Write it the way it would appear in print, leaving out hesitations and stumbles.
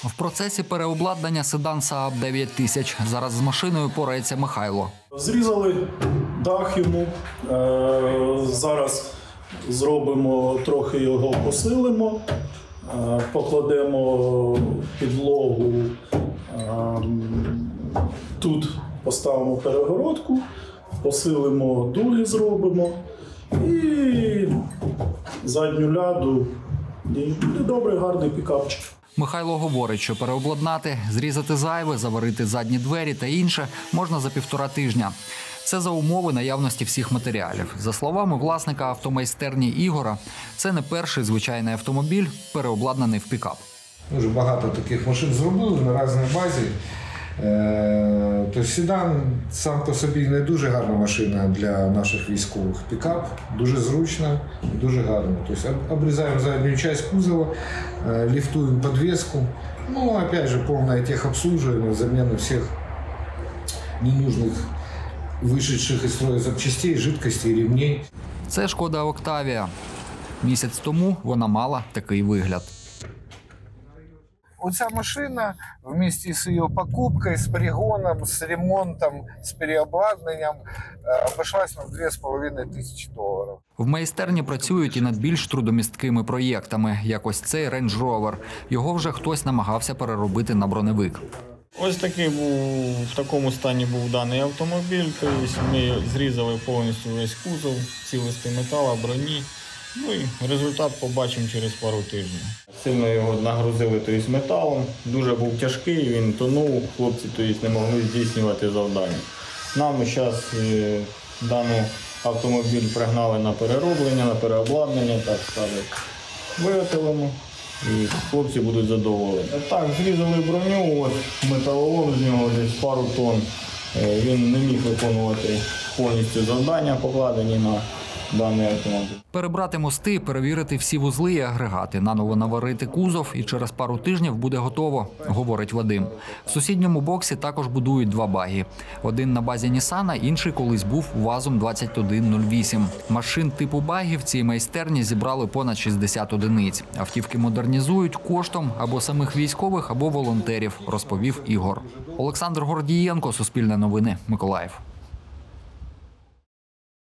В процесі переобладнання седан Saab 9000. Зараз з машиною порається Михайло. Зрізали дах йому. Зараз зробимо, трохи його посилимо, покладемо підлогу, тут поставимо перегородку, посилимо дуги, зробимо і задню ляду. І буде добрий, гарний пікапчик. Михайло говорить, що переобладнати, зрізати зайве, заварити задні двері та інше можна за 1,5 тижня. Це за умови наявності всіх матеріалів. За словами власника автомайстерні Ігора, це не перший звичайний автомобіль, переобладнаний в пікап. Дуже багато таких машин зробили на різній базі. Тобто седан сам по собі не дуже гарна машина для наших військових. Пікап дуже зручна, дуже гарна. Тобто обрізаємо задню частину кузова, ліфтуємо підвіску. Ну, опять же, повне техобслуживание, заміна всіх ненужних вышедших із строю запчастей, жидкостей, ремней. Це Шкода Октавія. Місяць тому вона мала такий вигляд. Оця машина вместе з її покупкою, з перегоном, з ремонтом, з переобладнанням обійшлась нам $2500. В майстерні працюють і над більш трудомісткими проєктами, як ось цей Range Rover. Його вже хтось намагався переробити на броневик. Ось такий в такому стані був даний автомобіль. Тобто ми зрізали повністю весь кузов, ці листи металу, броні. Ну і результат побачимо через пару тижнів. Сильно його нагрузили металом, дуже був тяжкий, він тонув, хлопці не могли здійснювати завдання. Нам зараз даний автомобіль пригнали на перероблення, на переобладнання, так сказати. Виготовимо і хлопці будуть задоволені. Так, зрізали броню, ось металолом з нього десь пару тонн. Він не міг виконувати повністю завдання, покладені на даний автомобіль. Перебрати мости, перевірити всі вузли і агрегати, наново наварити кузов і через пару тижнів буде готово, говорить Вадим. В сусідньому боксі також будують 2 багі. Один на базі Нісана, інший колись був ВАЗом-2108. Машин типу багі в цій майстерні зібрали понад 60 одиниць. Автівки модернізують коштом або самих військових, або волонтерів, розповів Ігор. Олександр Гордієнко, Суспільне новини, Миколаїв.